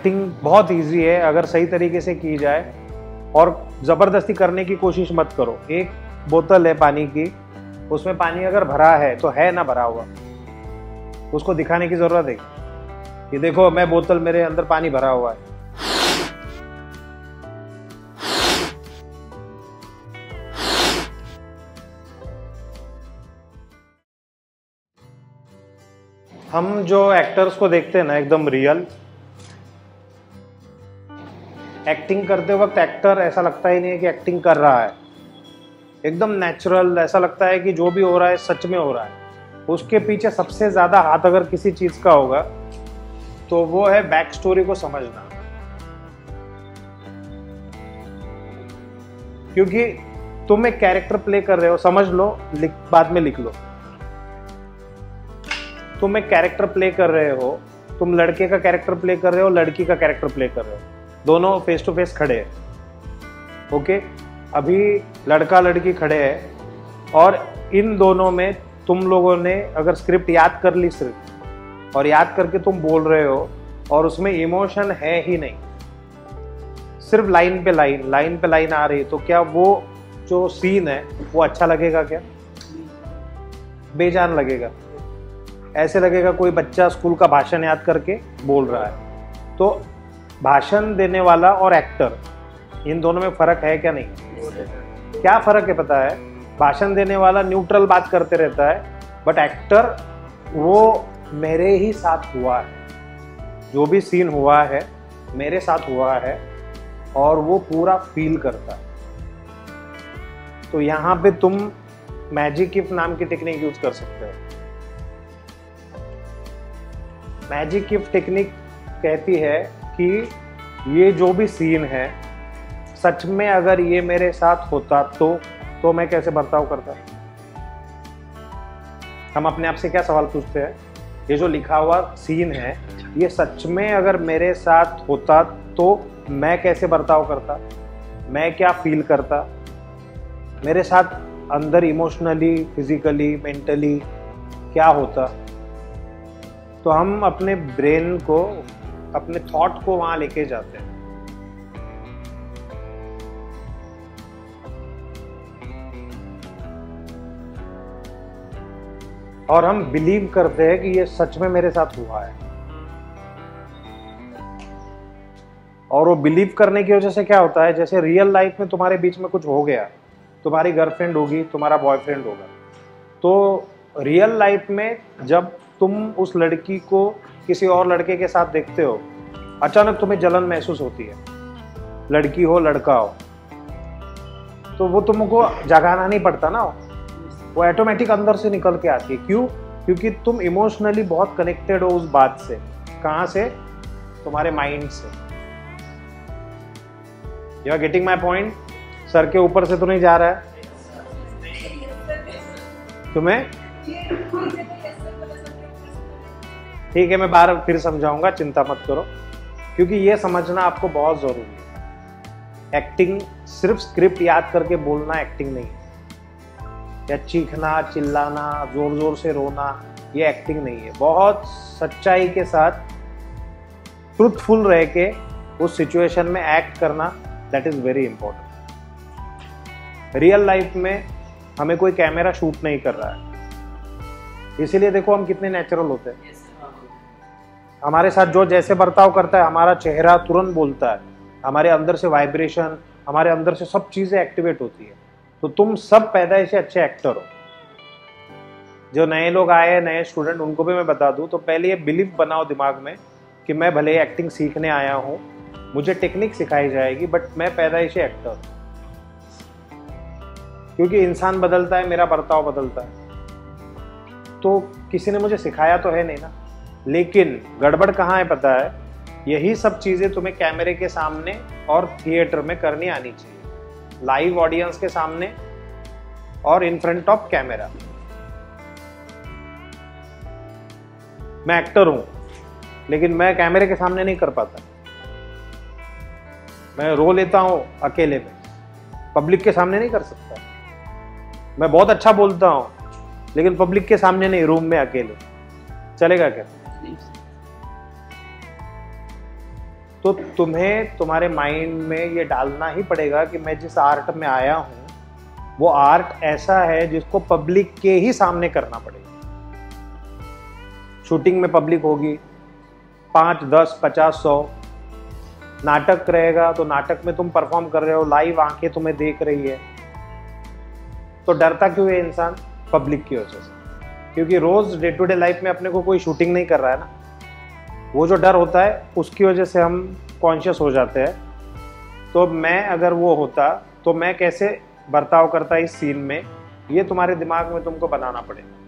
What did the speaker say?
Acting बहुत easy है अगर सही तरीके से की जाए, और ज़बरदस्ती करने की कोशिश मत करो। एक बोतल है पानी की, उसमें पानी अगर भरा है तो है ना भरा हुआ, उसको दिखाने की ज़रूरत है कि देखो मैं बोतल, मेरे अंदर पानी भरा हुआ है। हम जो एक्टर्स को देखते हैं ना, एकदम रियल एक्टिंग करते वक्त एक्टर ऐसा लगता ही नहीं है कि एक्टिंग कर रहा है, एकदम नेचुरल, ऐसा लगता है कि जो भी हो रहा है सच में हो रहा है। उसके पीछे सबसे ज़्यादा हाथ अगर किसी चीज़ का होगा तो वो है बैक स्टोरी को समझना। क्योंकि तुम एक कैरेक्टर प्ले कर रहे हो, समझ लो, बाद में लिख लो। तुम एक कैरेक्टर प्ले कर रहे हो, तुम लड़के का कैरेक्टर प्ले कर रहे हो, लड़की का कैरेक्टर प्ले कर रहे हो, दोनों फेस टू फेस खड़े हैं। ओके, अभी लड़का लड़की खड़े हैं और इन दोनों में तुम लोगों ने अगर स्क्रिप्ट याद कर ली सिर्फ, और याद करके तुम बोल रहे हो और उसमें इमोशन है ही नहीं, सिर्फ लाइन पे लाइन आ रही, तो क्या वो जो सीन है वो अच्छा लगेगा? क्या बेजान लगेगा। ऐसे लगेगा कोई बच्चा स्कूल का भाषण याद करके बोल रहा है। तो भाषण देने वाला और एक्टर, इन दोनों में फर्क है क्या? नहीं। क्या फर्क है पता है? भाषण देने वाला न्यूट्रल बात करते रहता है, बट एक्टर वो मेरे ही साथ हुआ है, जो भी सीन हुआ है मेरे साथ हुआ है, और वो पूरा फील करता है। तो यहाँ पे तुम मैजिक इफ नाम की टेक्निक यूज कर सकते हो। मैजिक इफ टेक्निक कहती है कि ये जो भी सीन है सच में अगर ये मेरे साथ होता तो मैं कैसे बर्ताव करता। हम अपने आप से क्या सवाल पूछते हैं, ये जो लिखा हुआ सीन है ये सच में अगर मेरे साथ होता तो मैं कैसे बर्ताव करता, मैं क्या फील करता, मेरे साथ अंदर इमोशनली, फिजिकली, मेंटली क्या होता। तो हम अपने ब्रेन को, अपने थॉट को वहां लेके जाते हैं। और हम बिलीव करते हैं कि ये सच में मेरे साथ हुआ है। और वो बिलीव करने की वजह से क्या होता है, जैसे रियल लाइफ में तुम्हारे बीच में कुछ हो गया, तुम्हारी गर्लफ्रेंड होगी, तुम्हारा बॉयफ्रेंड होगा, तो रियल लाइफ में जब तुम उस लड़की को किसी और लड़के के साथ देखते हो, अचानक तुम्हें जलन महसूस होती है, लड़की हो लड़का हो, तो वो तुमको जगाना नहीं पड़ता ना, वो ऑटोमेटिक अंदर से निकल के आती है। क्यों? क्योंकि तुम इमोशनली बहुत कनेक्टेड हो उस बात से। कहाँ से? तुम्हारे माइंड से। You are getting my point? Sir के ऊपर से तो नहीं जा रहा है तुम्हें? ठीक है, मैं बार फिर समझाऊंगा, चिंता मत करो, क्योंकि ये समझना आपको बहुत जरूरी है। एक्टिंग सिर्फ स्क्रिप्ट याद करके बोलना एक्टिंग नहीं है, या चीखना, चिल्लाना, जोर जोर से रोना, ये एक्टिंग नहीं है। बहुत सच्चाई के साथ, ट्रूथफुल रह के उस सिचुएशन में एक्ट करना, that is very important. Real life में हमें कोई कैमरा शूट नहीं कर रहा है, इसीलिए देखो हम कितने नेचुरल होते हैं। हमारे साथ जो जैसे बर्ताव करता है, हमारा चेहरा तुरंत बोलता है, हमारे अंदर से वाइब्रेशन, हमारे अंदर से सब चीजें एक्टिवेट होती है। तो तुम सब पैदाइश से अच्छे एक्टर हो। जो नए लोग आए हैं, नए स्टूडेंट, उनको भी मैं बता दूं, तो पहले ये बिलीव बनाओ दिमाग में कि मैं भले ही एक्टिंग सीखने आया हूं, मुझे टेक्निक सिखाई जाएगी, बट मैं पैदाइशी एक्टर हूं। क्योंकि इंसान बदलता है, मेरा बर्ताव बदलता है, तो किसी ने मुझे सिखाया तो है नहीं ना। लेकिन गड़बड़ कहाँ है पता है? यही सब चीजें तुम्हें कैमरे के सामने और थिएटर में करनी आनी चाहिए, लाइव ऑडियंस के सामने और इन फ्रंट ऑफ कैमरा। मैं एक्टर हूं, लेकिन मैं कैमरे के सामने नहीं कर पाता। मैं रो लेता हूं अकेले में, पब्लिक के सामने नहीं कर सकता। मैं बहुत अच्छा बोलता हूं, लेकिन पब्लिक के सामने नहीं, रूम में अकेले। चलेगा क्या? तो तुम्हें तुम्हारे माइंड में ये डालना ही पड़ेगा कि मैं जिस आर्ट में आया हूँ वो आर्ट ऐसा है जिसको पब्लिक के ही सामने करना पड़ेगा। शूटिंग में पब्लिक होगी 5, 10, 50, 100। नाटक रहेगा तो नाटक में तुम परफॉर्म कर रहे हो, लाइव आंखें तुम्हें देख रही है, तो डरता क्यों है इंसान? पब्लिक की वजह से। क्योंकि रोज डे टू डे लाइफ में अपने को कोई शूटिंग नहीं कर रहा है ना, वो जो डर होता है उसकी वजह से हम कॉन्शियस हो जाते हैं। तो मैं अगर वो होता तो मैं कैसे बर्ताव करता इस सीन में, ये तुम्हारे दिमाग में तुमको बनाना पड़ेगा।